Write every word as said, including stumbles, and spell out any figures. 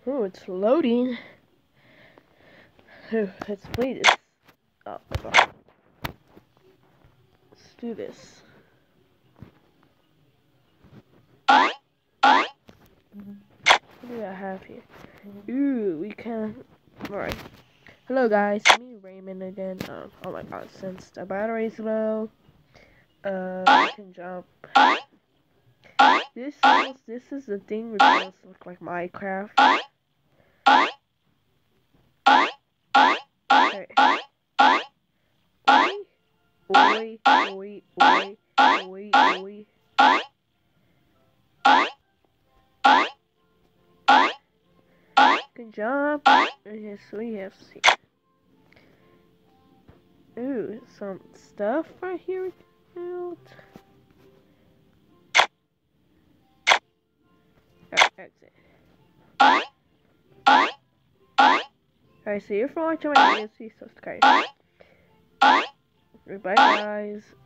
Oh, it's loading. Oh, let's play this. Oh my god. Let's do this. What do I have here? Ooh, we can. Alright. Hello guys, me Raymond again. Um, oh my god, since the battery's low, uh, we can jump. This is, this is the thing which does look like Minecraft. Okay. Oi, oi, oi, oi, oi. Good job. Yes, we have seen. Ooh, some stuff right here. Out. Alright, that's it. Alright, so if you're watching my videos, please subscribe. Goodbye, guys.